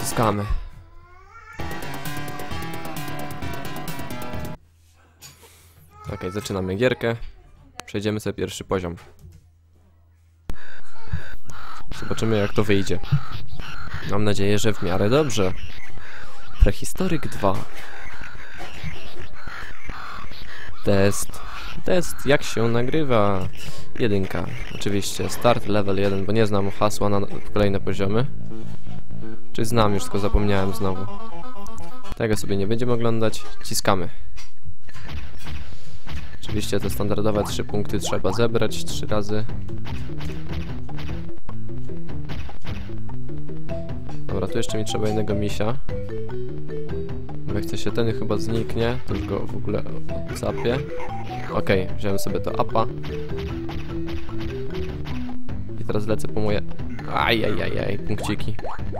Naciskamy. Ok, zaczynamy gierkę. Przejdziemy sobie pierwszy poziom. Zobaczymy, jak to wyjdzie. Mam nadzieję, że w miarę dobrze. Prehistoryk 2. Test, jak się nagrywa. 1. Oczywiście, start level 1, bo nie znam hasła na kolejne poziomy. Czy znam już, tylko zapomniałem znowu. Tego sobie nie będziemy oglądać. Ciskamy. Oczywiście te standardowe 3 punkty trzeba zebrać 3 razy. Dobra, tu jeszcze mi trzeba jednego misia. Bo jak chce się ten chyba zniknie, to już go w ogóle zapię. Okej, wziąłem sobie to apa. I teraz lecę po moje... Ajajajaj, punkciki.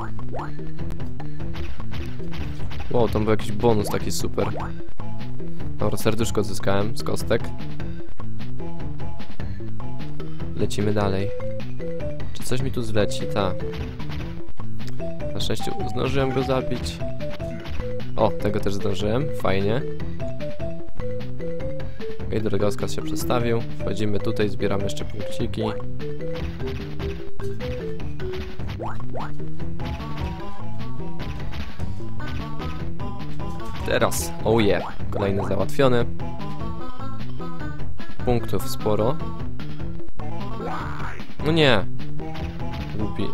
Wow, tam był jakiś bonus taki super. Dobra, serduszko zyskałem z kostek. Lecimy dalej. Czy coś mi tu zleci? Ta. Na szczęście zdążyłem go zabić. O, tego też zdążyłem. Fajnie. Okej, drogowskaz się przestawił. Wchodzimy tutaj, zbieramy jeszcze punkciki. Teraz, oh yeah, kolejny załatwiony. Punktów sporo. No nie. Głupi.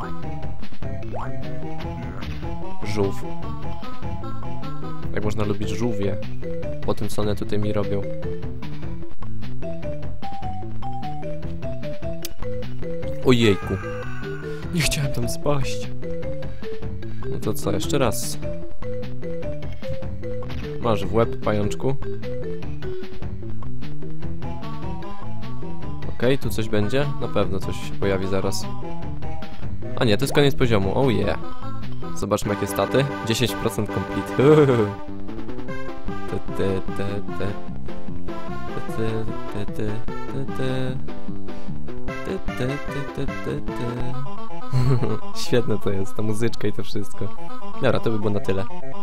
Żółw. Jak można lubić żółwie? Po tym, co one tutaj mi robią. Ojejku. Nie chciałem tam spaść. No to co, jeszcze raz. Masz w łeb, pajączku. Okej, tu coś będzie? Na pewno coś się pojawi zaraz. A nie, to jest koniec poziomu. Oh yeah. Zobaczmy, jakie staty. 10% complete. Świetne to jest, ta muzyczka i to wszystko. Dobra, to by było na tyle.